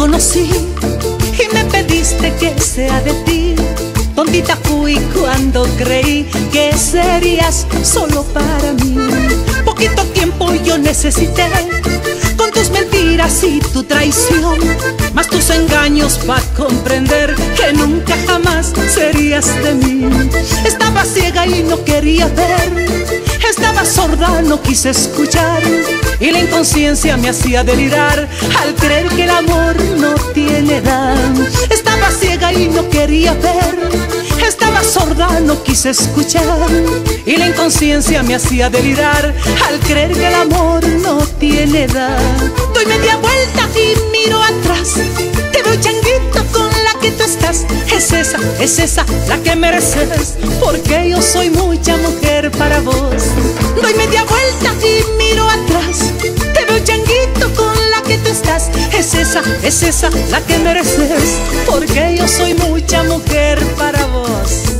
conocí y me pediste que sea de ti. Tontita fui cuando creí que serías solo para mí. Poquito tiempo yo necesité con tus mentiras y tu traición, más tus engaños para comprender que nunca jamás serías de mí. Estaba ciega y no quería ver, estaba sorda, no quise escuchar, y la inconsciencia me hacía delirar al creer que el amor no tiene edad. Estaba ciega y no quería ver, estaba sorda, no quise escuchar, y la inconsciencia me hacía delirar al creer que el amor no tiene edad. Doy media vuelta y miro atrás, te veo changuito con la que tú estás. Es esa la que mereces, porque yo soy mucha mujer para vos. Doy media vuelta y miro atrás, te veo changuito con la que tú estás. Es esa la que mereces, porque yo soy mucha mujer para vos.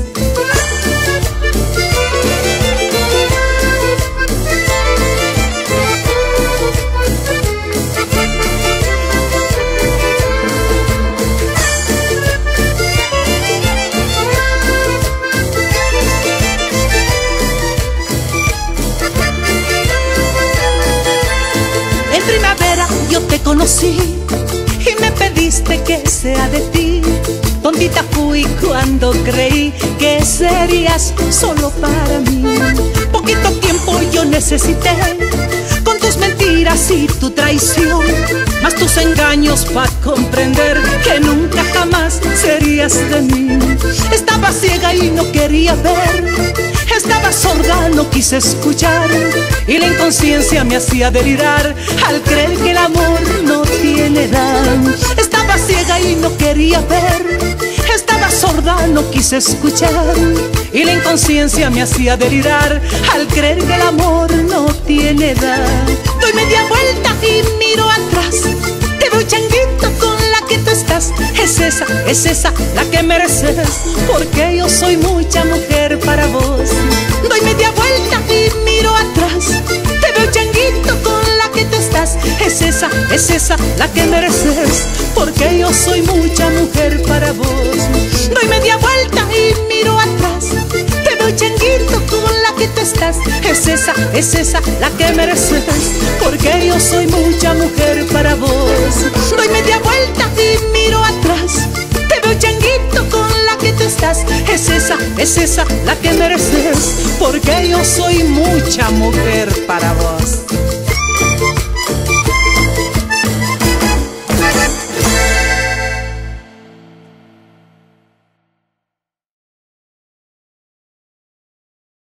En primavera yo te conocí y me pediste que sea de ti. Tontita fui cuando creí que serías solo para mí. Poquito tiempo yo necesité con tus mentiras y tu traición, más tus engaños para comprender que nunca jamás serías de mí. Estaba ciega y no quería ver, estaba sorda, no quise escuchar, y la inconsciencia me hacía delirar al creer que el amor no tiene edad. Estaba ciega y no quería ver, estaba sorda, no quise escuchar, y la inconsciencia me hacía delirar al creer que el amor no tiene edad. Doy media vuelta y miro atrás, te veo changuito con la que tú estás. Es esa la que mereces, porque yo soy mucha mujer para vos. Doy media vuelta y miro atrás, te veo changuito con la que tú estás. Es esa la que mereces, porque yo soy mucha mujer para vos. Doy media vuelta y miro atrás, te veo changuito con la que tú estás. Es esa la que mereces, porque yo soy mucha mujer para vos. Doy media vuelta y miro atrás, te veo changuito con la que tú estás. Es esa la que mereces, porque yo soy mucha mujer para vos.